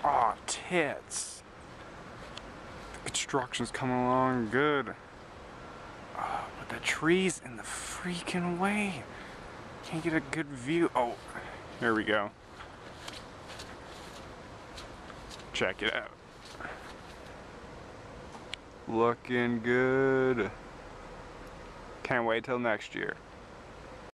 Aw, tits. The construction's coming along good. Oh, but the trees in the freaking way. Can't get a good view. Oh, here we go. Check it out. Looking good. Can't wait till next year.